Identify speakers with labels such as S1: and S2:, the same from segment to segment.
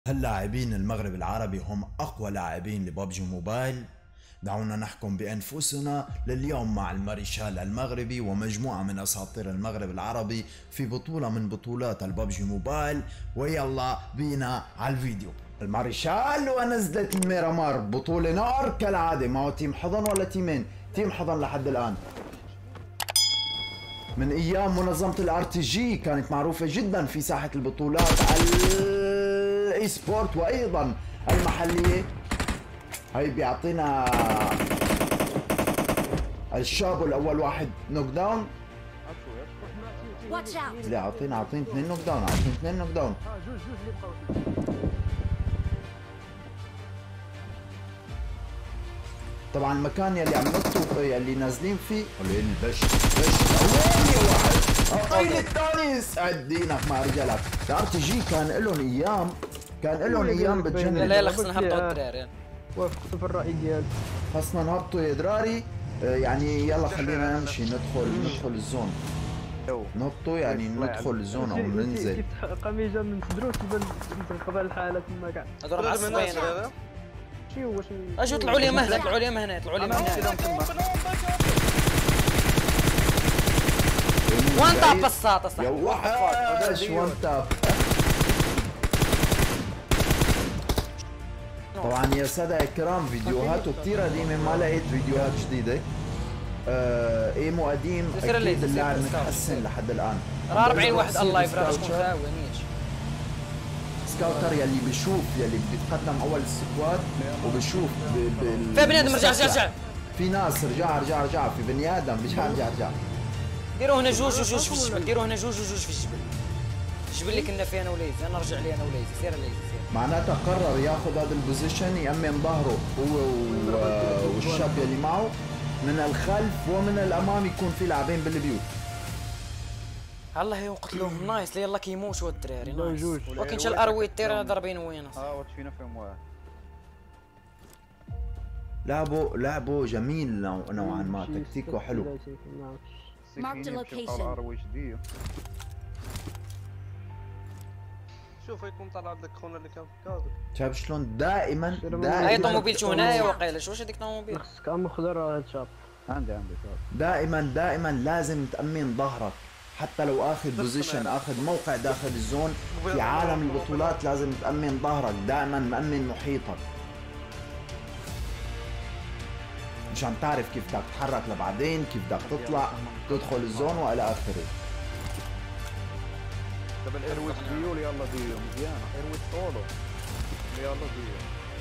S1: اللاعبين المغرب العربي هم أقوى لاعبين لبابجي موبايل. دعونا نحكم بأنفسنا لليوم مع الماريشال المغربي ومجموعة من أساطير المغرب العربي في بطولة من بطولات البابجي موبايل. ويلا بينا على الفيديو. الماريشال ونزلة الميرامار، بطولة نار كالعادة. ما هو تيم حضن ولا تيمين؟ تيم حضن لحد الآن. من ايام منظمة الار تي جي كانت معروفة جدا في ساحة البطولات الاي سبورت وايضا المحلية. هاي بيعطينا الشابو الاول واحد نوك داون. لا اعطينا اثنين نوك داون، اعطينا اثنين نوك داون. طبعا المكان يلي عم نطوا يلي نازلين فيه البش وين واحد الطين الثاني. يسعد دينك مع رجالك. الار تي جي كان لهم ايام بتجنن.
S2: لا يلا خصنا نهبطوا الدراري.
S3: وافقت في الرأي ديالك.
S1: خصنا نهبطوا يا دراري. يعني يلا خلينا نمشي ندخل الزون. نهبطوا يعني ندخل الزون او ننزل.
S3: قميجه من سدروس تنقبل الحالة تما كاع.
S2: هذول معصبين.
S3: شي واش
S2: اجوا طلعوا لي مهنا، طلعوا لي مهنا. وان تاب الساطة صح.
S1: يا وحش وان تاب. طبعا يا سادة الكرام فيديوهاته كثير قديمة، ما لقيت فيديوهات جديدة. ايمو قديم اكيد اللاعب متحسن لحد الان.
S2: 40 واحد الله يفرجكم خاوينيش.
S1: سكاوتر يلي بيشوف يلي بيتقدم اول السكواد وبشوف
S2: في بني ادم رجع.
S1: في ناس رجع في بني ادم رجع.
S2: ديروا هنا جوج في الجبل، ديروا هنا جوج في الجبل. الجبل اللي كنا فيه انا وليزي، انا رجع لي انا وليزي. سير ليزي
S1: معناتها قرر ياخذ هذا البوزيشن، يأمن ظهره هو والشاب يلي معه من الخلف ومن الامام، يكون في لاعبين بالبيوت.
S2: الله يقتلوهم. نايس يلا كيموت الدراري. نايس ولكن شال الاروي التير ضاربين وين
S4: وات فينا فيهم واحد.
S1: لعبه جميل نوعا ما، تكتيكه حلو.
S4: شوف يكون طلع عندك خونا اللي كان في كادر.
S1: شايف شلون دائما
S2: هاي طوموبيل شو هنايا وقيله شوش هذيك طوموبيل.
S3: خصك ام خضر هذا شاب.
S4: عندي
S1: شاب. دائما لازم تأمن ظهرك، حتى لو اخذ بوزيشن اخذ موقع داخل الزون في عالم البطولات لازم تأمن ظهرك، دائما مأمن محيطك مشان تعرف كيف بدك تتحرك لبعدين، كيف بدك تطلع تدخل الزون والى اخره.
S4: طب الايرويز ديول يلا ديو مزيانه. ايرويز سولو يلا ديو.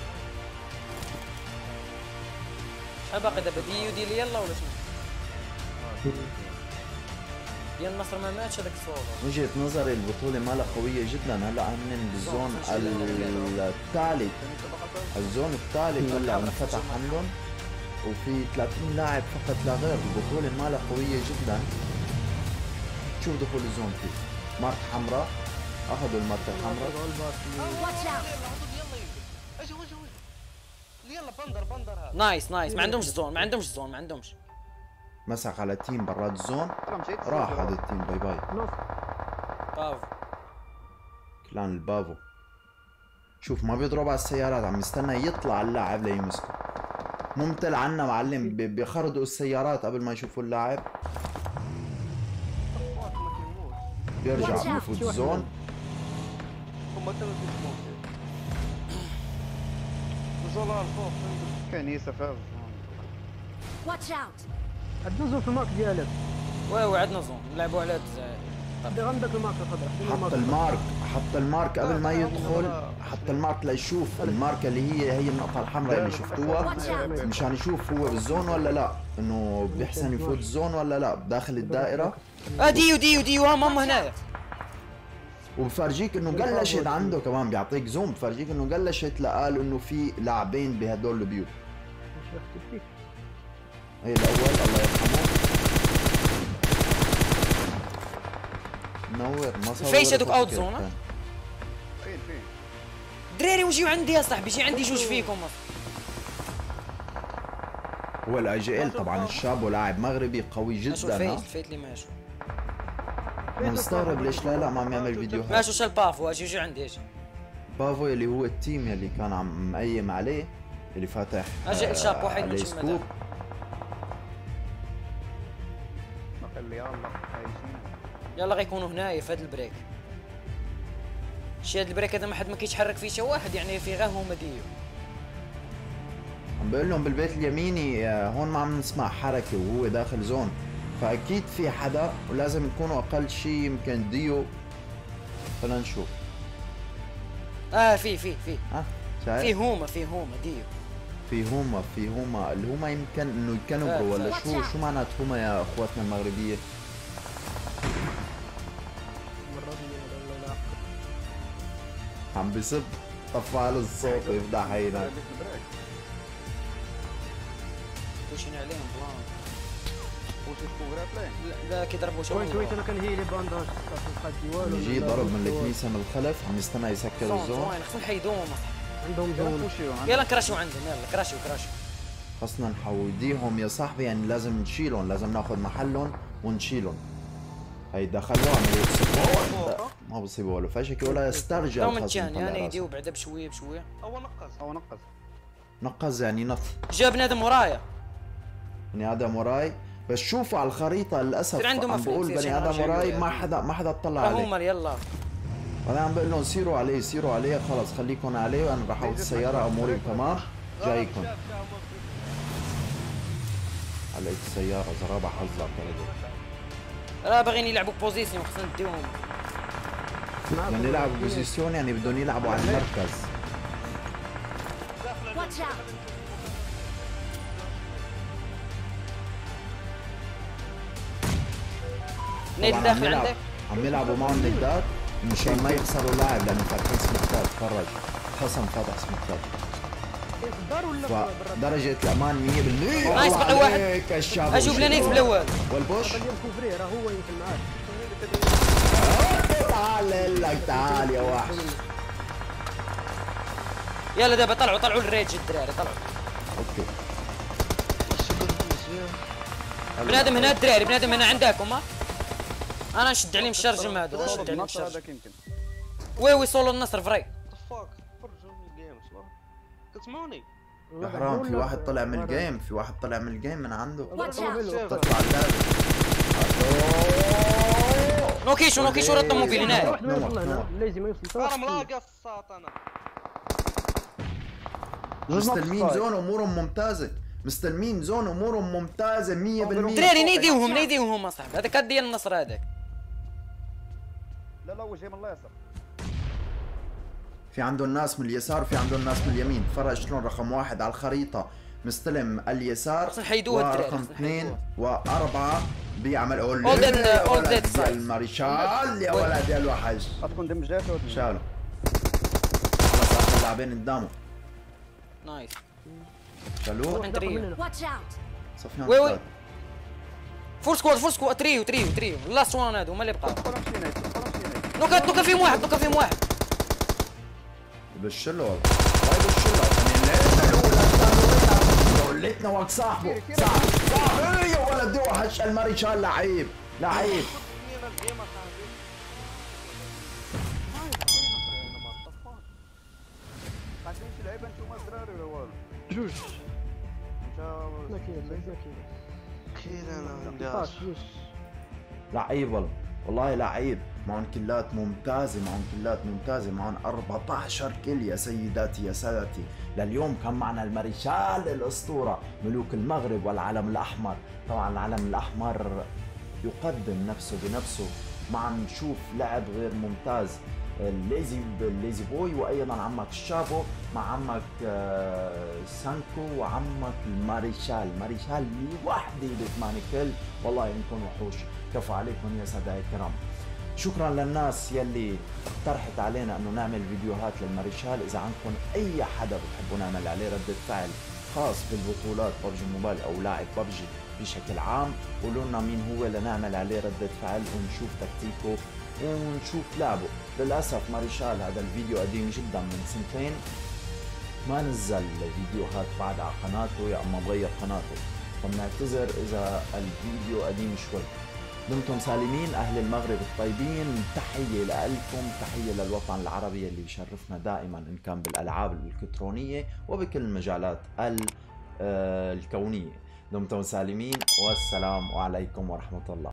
S2: شو باقي دابا دي لي يلا ولا شنو؟ ديال النصر ما ماتش هذاك الصوره.
S1: وجهة نظري البطولة مالها قوية جدا. هلا عاملين بالزون الثالث، الزون الثالث هلا انفتح عندهم وفي 30 لاعب فقط لا غير. البطولة مالها قوية جدا. شوف دخول الزون فيه مارك حمراء، اخذوا الماركة الحمراء.
S4: يلا بندر هذا.
S2: نايس ما عندهمش زون.
S1: مسك على تيم برات الزون، راح هذا التيم. باي
S2: برافو
S1: كلان البافو. شوف ما بيضرب على السيارات، عم يستنى يطلع اللاعب ليمسكه. ممتل عنا معلم، بيخرطوا السيارات قبل ما يشوفوا اللاعب. بيرجع بفوت الزون.
S4: هم كانوا في زولار فوق كنيسة فاز.
S3: واتش اوت. عندنا زون في المارك ديالك.
S2: واو عندنا زون نلعبوا على
S3: دير عندك المارك الخضراء.
S1: حط المارك قبل ما يدخل. حط المارك ليشوف الماركة اللي هي النقطة الحمراء اللي شفتوها، مشان يشوف هو بالزون ولا لا، انه بيحسن يفوت الزون ولا لا داخل الدائرة.
S2: ديو هم هنايا.
S1: وبفرجيك انه قلشت عنده كمان، بيعطيك زوم بفرجيك انه قلشت لقال انه في لاعبين بهدول البيوت. هي الاول الله يرحمه منور. ما صار
S2: فيش هذوك اوت زون.
S4: فين
S2: دراري وجيو عندي يا صاحبي، جي عندي جوج فيكم.
S1: هو الاي جي ال طبعا الشاب ولاعب مغربي قوي جدا.
S2: فايت لي ماشو.
S1: انا مستغرب ليش لا ما عم يعمل فيديوهات.
S2: ماشو شال بافو اجي عندي اجي.
S1: بافو اللي هو التيم اللي كان عم مقيم عليه، اللي فاتح
S2: اجى الشاب واحد من
S1: سكوب.
S2: يلا غيكونوا هنايا في هذا البريك. شي هذا البريك هذا ما حد ما كيتحرك فيه شي واحد، يعني في غير هما ديو.
S1: عم بقول لهم بالبيت اليميني هون ما عم نسمع حركه وهو داخل زون، فاكيد في حدا ولازم يكونوا اقل شيء يمكن ديو. خلينا نشوف.
S2: في
S1: شايف؟
S2: في هما ديو.
S1: في هما اللي هما يمكن انه يكنبروا ولا شو معنات هما يا اخواتنا المغربيه؟ عم بيصب طفال الصوت يفضح عينك.
S2: بوشين عليهم بلان.
S5: لا كيضربوا شوي انا كان هي لي بانداج
S1: يجي ضرب من الكنيسه من الخلف، عم يستنى يسكر الزون.
S2: خصنا نحيدوهم
S5: عندهم زون.
S2: يلا نكراشوا عندهم، يلا كراشوا.
S1: خصنا نحوديهم يا صاحبي، يعني لازم نشيلهم، لازم ناخذ محلهم ونشيلهم. هي دخلوا عملوا يصيبوا ما بصيبوا ولا فشكي ولا يسترجع
S2: الخصم. يعني يديو بعدا بشويه.
S4: هو
S1: نقز يعني نط.
S2: جاب بنادم ورايا.
S1: بني ادم وراي، بس شوفوا على الخريطه للاسف عم بقول بني ادم وراي ما حدا اطلع عليه.
S2: هم يلا
S1: انا عم بقول لهم سيروا عليه خلص خليكم عليه، وانا راح اخذ السياره اموري تمام جايكم. عليك السياره زرابه حظك
S2: لا باغيين يلعبوا بوزيسيون، خصنا نديهم.
S1: بدهم يلعبوا بوزيسيون، يعني بدهم يلعبوا على المركز.
S2: نيل داخل عندك.
S1: عم يلعبوا معهم ندات مشان ما يخسروا لاعب، لانه فاتحين سمكات. تفرج خصم فتح سمكات. درجة الأمان 100%.
S2: نايس بقى واحد.
S1: أشوف
S2: لنيف بالأول.
S1: والبوش
S5: هو يمكن معاك.
S1: تعال يا وحش.
S2: يلا دابا طلعوا الريج الدراري طلعوا.
S1: اوكي.
S2: بنادم هنا الدراري، بنادم هنا عندكم. انا نشد عليهم الشرجم هذا، نشد عليهم الشرجم. وي صولو النصر فري.
S4: كتسمعوني؟
S1: يا حرام في واحد طلع من الجيم، من عنده. تطلع اللعبة.
S2: نوكيشو رد موبيل هنا.
S5: لازم يوصل.
S4: انا ملاقي الساط انا.
S1: مستلمين زون امورهم ممتازة 100%.
S2: دراري نيديوهم اصاحبي، هذاك ديال النصر هذاك.
S4: لا وجهي من الله يسر.
S1: في عنده الناس من اليسار وفي عنده الناس من اليمين. تفرج شلون رقم 1 على الخريطة مستلم اليسار، ورقم 2 و4 بيعمل اول ديد الماريشال. يا ولد يا الوحش
S4: تكون دمجاته
S1: شالوا. خلص اخر لاعبين قدامه.
S2: نايس
S1: شالوه.
S2: صفيان وي فور سكواد تريو لاست وان هذا هما اللي بقاو. نوكا فيهم واحد
S1: بالشلو والله. هاي بالشلو وليتنا وقت صاحبه يا ولد وحش الماريشال. لعيب
S5: جوج
S1: لعيب والله لعيب. معهم كلات ممتازة، معهم 14 كل يا سيداتي يا سادتي. لليوم كان معنا الماريشال الأسطورة ملوك المغرب والعلم الأحمر. طبعا العلم الأحمر يقدم نفسه بنفسه. ما عم نشوف لعب غير ممتاز. الليزي بوي، وايضا عمك الشابو مع عمك سانكو وعمك الماريشال. وحده ب8 كل. والله انكم وحوش، كفو عليكم يا سادة الكرام. شكرا للناس يلي اقترحت علينا انه نعمل فيديوهات للماريشال. اذا عندكم اي حدا بتحبوا نعمل عليه ردة فعل خاص بالبطولات ببجي موبايل او لاعب ببجي بشكل عام، قولوا لنا مين هو لنعمل عليه ردة فعل ونشوف تكتيكه ونشوف لعبه. للاسف ماريشال هذا الفيديو قديم جدا من 2 سنين، ما نزل فيديوهات بعد على قناته يا اما مغير قناته، فبنعتذر اذا الفيديو قديم شوي. دمتم سالمين أهل المغرب الطيبين. تحية لكم، تحية للوطن العربي اللي بيشرفنا دائما إن كان بالألعاب الإلكترونية وبكل المجالات الكونية. دمتم سالمين والسلام عليكم ورحمة الله.